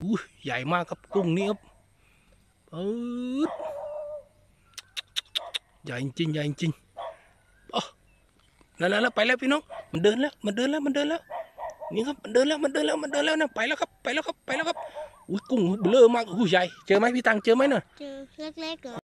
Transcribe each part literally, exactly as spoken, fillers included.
อู้ใหญ่มากครับกุ้งนี้ครับเออใหญ่จริงใหญ่จริงอ๋อแล้วแล้วไปแล้วพี่น้องมันเดินแล้วมันเดินแล้วมันเดินแล้วนี่ครับมันเดินแล้วมันเดินแล้วมันเดินแล้วนะไปแล้วครับไปแล้วครับไปแล้วครับอุ้ยกุ้งเบลอมากอู้ใหญ่เจอไหมพี่ตังเจอไหมเนาะเจอเล็กๆเหรอ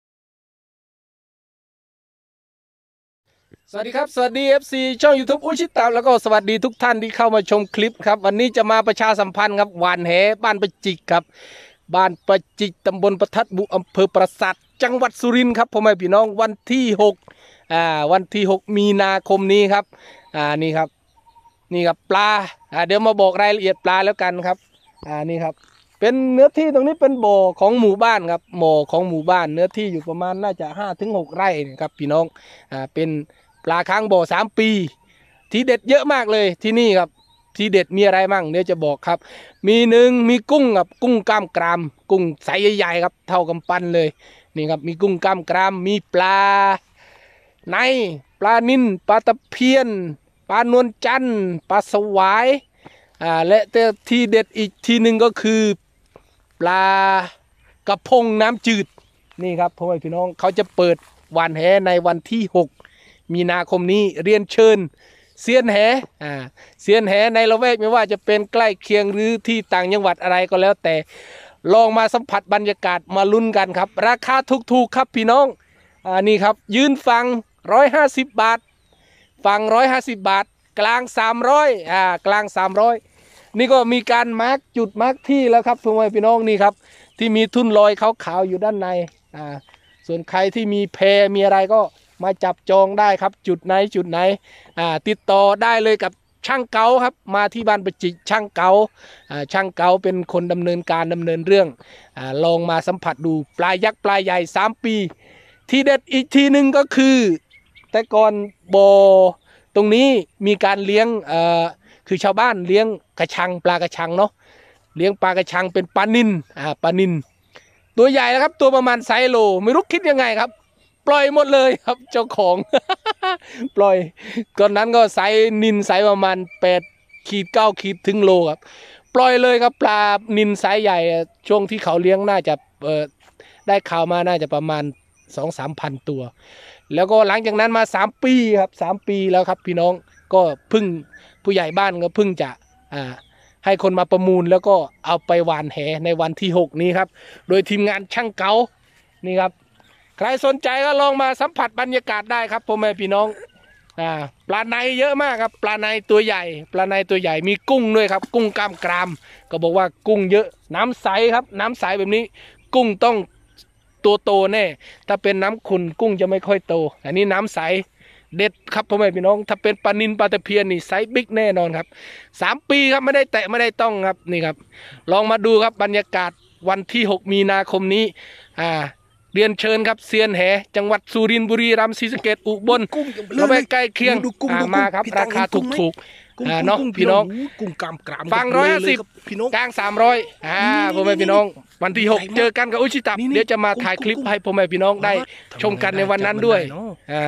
สวัสดีครับสวัสดี เอฟ ซี ช่อง ยูทูบ อุชิตามแล้วก็สวัสดีทุกท่านที่เข้ามาชมคลิปครับวันนี้จะมาประชาสัมพันธ์ครับหวานแหบ้านประจิกครับบ้านประจิกตำบลประทัดบุอำเภอปราสาทจังหวัดสุรินทร์ครับพ่อแม่พี่น้องวันที่หกอ่าวันที่หกมีนาคมนี้ครับอ่านี่ครับนี่ครับปลาอ่าเดี๋ยวมาบอกรายละเอียดปลาแล้วกันครับอ่านี่ครับเป็นเนื้อที่ตรงนี้เป็นบ่อของหมู่บ้านครับบ่อของหมู่บ้านเนื้อที่อยู่ประมาณน่าจะห้าถึงหกไร่นะครับพี่น้องอ่าเป็นปลาค้างบ่อสามปีทีเด็ดเยอะมากเลยที่นี่ครับทีเด็ดมีอะไรมั่งเดี๋ยวจะบอกครับมีหนึ่งมีกุ้งครับกุ้งกล้ามกรามกุ้งไซส์ใหญ่ๆครับเท่ากำปั้นเลยนี่ครับมีกุ้งกล้ามกรามมีปลาในปลานิ่นปลาตะเพียนปลานวลจันทร์ปลาสวายอ่าและแต่ทีเด็ดอีกทีหนึ่งก็คือปลากระพงน้ำจืดนี่ครับพ่อแม่พี่น้องเขาจะเปิดหวานแหในวันที่หกมีนาคมนี้เรียนเชิญเซียนแหอ่าเซียนแหในละแวกไม่ว่าจะเป็นใกล้เคียงหรือที่ต่างจังหวัดอะไรก็แล้วแต่ลองมาสัมผัสบรรยากาศมาลุ้นกันครับราคาถูกๆครับพี่น้องอ่านี่ครับยืนฟังร้อยห้าสิบบาทฟังร้อยห้าสิบบาทกลางสามร้อยอ่ากลางสามร้อยนี่ก็มีการมาร์กจุดมาร์กที่แล้วครับพ่อแม่พี่น้องนี่ครับที่มีทุ่นลอยขาวๆอยู่ด้านในอ่าส่วนใครที่มีแพมีอะไรก็มาจับจองได้ครับจุดไหนจุดไหนอ่าติดต่อได้เลยกับช่างเก๋าครับมาที่บ้านประจิกช่างเก๋าอ่าช่างเก๋าเป็นคนดำเนินการดำเนินเรื่องอ่าลองมาสัมผัสดูปลายักษ์ปลาใหญ่สามปีที่เด็ดอีกทีหนึ่งก็คือแต่ก่อนบ่อตรงนี้มีการเลี้ยงเอ่อคือชาวบ้านเลี้ยงกระชังปลากระชังเนาะเลี้ยงปลากระชังเป็นปลานิลอ่าปลานิลตัวใหญ่แล้วครับตัวประมาณไซโลไม่รู้คิดยังไงครับปล่อยหมดเลยครับเจ้าของ ปล่อยตอนนั้นก็ไซนินไซประมาณแปดขีดเก้าขีดถึงโลครับปล่อยเลยครับปลานินไซใหญ่ช่วงที่เขาเลี้ยงน่าจะเออได้ข่าวมาน่าจะประมาณสองสามพันตัวแล้วก็หลังจากนั้นมาสามปีครับสามปีแล้วครับพี่น้องก็พึ่งผู้ใหญ่บ้านก็พึ่งจะอ่าให้คนมาประมูลแล้วก็เอาไปหวานแหในวันที่หกนี้ครับโดยทีมงานช่างเก๋านี่ครับใครสนใจก็ลองมาสัมผัสบรรยากาศได้ครับพ่อแม่พี่น้องอ่าปลาในเยอะมากครับปลาในตัวใหญ่ปลาในตัวใหญ่มีกุ้งด้วยครับกุ้งกล้ามกรามก็บอกว่ากุ้งเยอะน้ำใสครับน้ำใสแบบนี้กุ้งต้องตัวโตแน่ถ้าเป็นน้ำขุ่นกุ้งจะไม่ค่อยโตอันนี้น้ำใสเด็ดครับพ่อแม่พี่น้องถ้าเป็นปลานิลปลาตะเพียนนี่ไซส์บิ๊กแน่นอนครับสามปีครับไม่ได้แตะไม่ได้ต้องครับนี่ครับลองมาดูครับบรรยากาศวันที่หกมีนาคมนี้อ่าเรียนเชิญครับเซียนแหจังหวัดสุรินทร์บุรีรัมย์ศรีสะเกษอุบลเราไปใกล้เคียงมาครับราคาถูกๆอ่าเนาะพี่น้องกุ้งกามกรามฟังร้อยห้าสิบพี่น้องกลางสามร้อยอ่าพ่อแม่พี่น้องวันที่หกเจอกันกับอุชิตะเดี๋ยวจะมาถ่ายคลิปให้พ่อแม่พี่น้องได้ชมกันในวันนั้นด้วยอ่า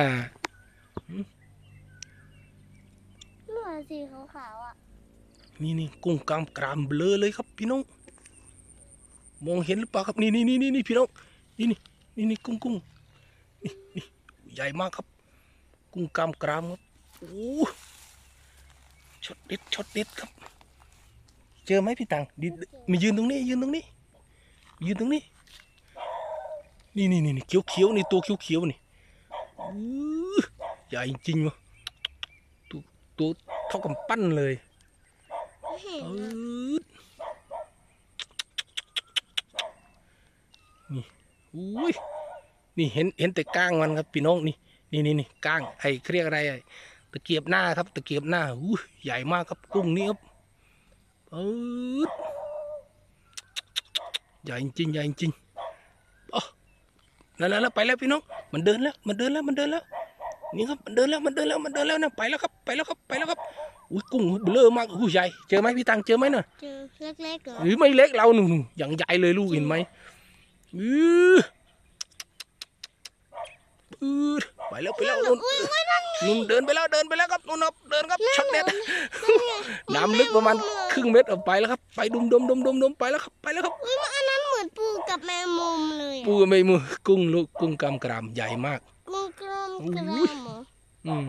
เมื่อสีขาวๆอ่ะนี่นี่กุ้งกามกรามเบลอเลยครับพี่น้องมองเห็นหรือเปล่าครับนี่นี่นี่นี่พี่น้องนี่นี่นี่นี่กุ้งกุ้งนี่นี่ใหญ่มากครับกุ้งกามกรามครับโอ้ช็อตเด็ดช็อตเด็ดครับเจอไหมพี่ตังดิมายืนตรงนี้ยืนตรงนี้ยืนตรงนี้นี่นี่นี่เขียวเขียวนี่ตัวเขียวเขียวนี่ใหญ่จริงวะตัวตัวเท่ากับปั้นเลยนี่อุ้ยนี่เห็นเห็นแต่ก้างมันครับพี่น้องนี่นี่นี่นี่ก้างไอ้เรียกอะไรไอ้ตะเกียบหน้าครับตะเกียบหน้าอู้ใหญ่มากครับกุ้งนี้ครับเออใหญ่จริงใหญ่จริงอ๋อแล้วแล้วไปแล้วพี่น้องมันเดินแล้วมันเดินแล้วมันเดินแล้วนี่ครับมันเดินแล้วมันเดินแล้วมันเดินแล้วนะไปแล้วครับไปแล้วครับไปแล้วครับอุ้ยกุ้งเบลอมากอู้ใหญ่เจอไหมพี่ตังเจอไหมเนาะเจอเล็กๆเหรอหรือไม่เล็กเราหนุ่มอย่างใหญ่เลยลูกเห็นไหมอืออือไปแล้วไปแล้วนู่นนู่นเดินไปแล้วเดินไปแล้วครับนู่นครับเดินครับช็อตเด็ดน้ำลึกประมาณครึ่งเมตรเอาไปแล้วครับไปดุมดมดมดมดมไปแล้วครับไปแล้วครับอุ้ยอันนั้นเหมือนปูกับแมงมุมเลยอะปูไม่มือกุ้งลูกกุ้งกำกรามใหญ่มากกุ้งกรามกรามเหรออืม